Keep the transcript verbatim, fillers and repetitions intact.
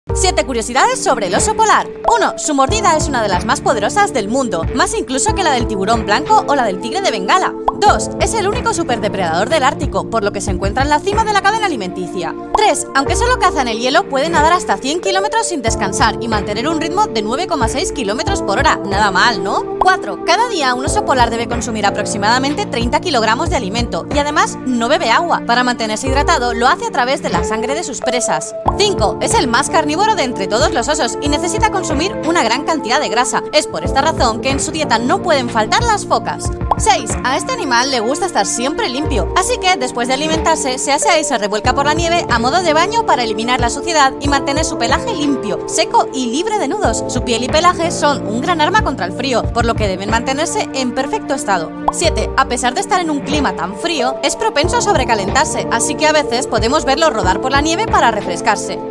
siete curiosidades sobre el oso polar. uno. Su mordida es una de las más poderosas del mundo, más incluso que la del tiburón blanco o la del tigre de Bengala. dos. Es el único superdepredador del Ártico, por lo que se encuentra en la cima de la cadena alimenticia. tres. Aunque solo caza en el hielo, puede nadar hasta cien kilómetros sin descansar y mantener un ritmo de nueve coma seis kilómetros por hora. Nada mal, ¿no? cuatro. Cada día un oso polar debe consumir aproximadamente treinta kilogramos de alimento y además no bebe agua. Para mantenerse hidratado lo hace a través de la sangre de sus presas. cinco. Es el más carnívoro de entre todos los osos y necesita consumir una gran cantidad de grasa. Es por esta razón que en su dieta no pueden faltar las focas. seis. A este animal le gusta estar siempre limpio, así que después de alimentarse se asea y se revuelca por la nieve a modo de baño para eliminar la suciedad y mantener su pelaje limpio, seco y libre de nudos. Su piel y pelaje son un gran arma contra el frío, por lo que deben mantenerse en perfecto estado. siete. A pesar de estar en un clima tan frío, es propenso a sobrecalentarse, así que a veces podemos verlo rodar por la nieve para refrescarse.